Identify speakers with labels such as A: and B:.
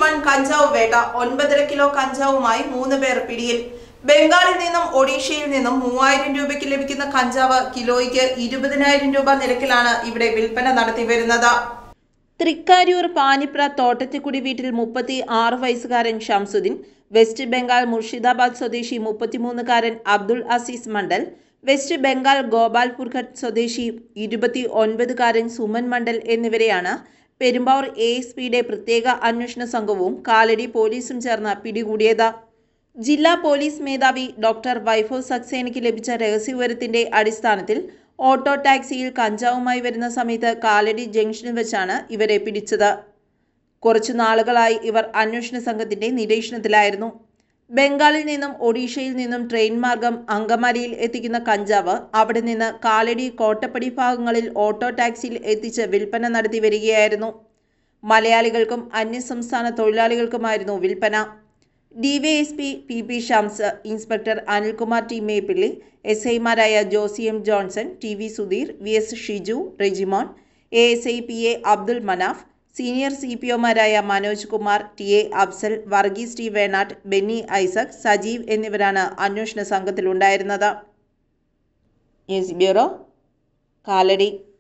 A: വൻ കഞ്ചാവ് വേട്ട 9.5 കിലോ കഞ്ചാവുമായി 3 പേർ പിടിയിൽ. ബംഗാളിൽ നിന്നും ഒഡീഷയിൽ നിന്നും 3000 രൂപയ്ക്ക് ലഭിക്കുന്ന കഞ്ചാവ് കിലോയ്ക്ക് 20,000 രൂപ നിരക്കിലാണ് ഇവിടെ വിൽപ്പന നടത്തി വരുന്നത്. തൃക്കാരൂർ പാനിപ്ര തോട്ടത്തിക്കുടി വീട്ടിൽ 36 വയസ്സുകാരൻ ഷംസുദ്ദീൻ, വെസ്റ്റ് ബംഗാൾ മുർഷിദാബാദ് സ്വദേശി 33കാരൻ അബ്ദുൾ അസീസ് മണ്ഡൽ, വെസ്റ്റ് ബംഗാൾ ഗോപാൽപുർഘട്ട് സ്വദേശി 29കാരൻ സുമൻ മണ്ഡൽ എന്നിവരെയാണ് പെരുമ്പാവൂർ ASPയുടെ പ്രത്യേക അന്വേഷണ സംഘവും കാലടി പോലീസും ചേർന്ന് പിടികൂടിയത്. ജില്ലാ പോലീസ് മേധാവി ഡോക്ടർ വൈഭവ് സക്സേനയ്ക്ക് ലഭിച്ച രഹസ്യവിവരത്തിന്റെ അടിസ്ഥാനത്തിൽ ഓട്ടോ ടാക്സിയിൽ കഞ്ചാവുമായി വരുന്ന സമയത്ത് കാലടി ജംഗ്ഷനിൽ വെച്ചാണ് ഇവരെ പിടിച്ചത്. കുറച്ചു നാളുകളായി ഇവർ അന്വേഷണ സംഘത്തിന്റെ നിരീക്ഷണത്തിലായിരുന്നു. ബംഗാളിൽ നിന്നും ഒഡീഷയിൽ നിന്നും ട്രെയിൻ മാർഗം അങ്കമാലിയിൽ എത്തിക്കുന്ന കഞ്ചാവ് അവിടെ നിന്ന് കാലടി കോട്ടപ്പടി ഭാഗങ്ങളിൽ ഓട്ടോ ടാക്സിയിൽ എത്തിച്ച് വിൽപ്പന നടത്തി വരികയായിരുന്നു. മലയാളികൾക്കും അന്യസംസ്ഥാന തൊഴിലാളികൾക്കുമായിരുന്നു വിൽപ്പന. DYSP PP Shams, inspector Anilkumar T Meppilly, SIമാരായ Josy M Johnson, TV Sudheer, VS Shiju, Rejimon, ASI PA Abdul Manaf, senior CPOമാരായ Manoj Kumar, TA Afsal, Varghese T Venatt, Benny Isaac, Sajeev എന്നിവരാണ് അന്വേഷണ സംഘത്തിലുണ്ടായിരുന്നത്. News bureau, Kalady.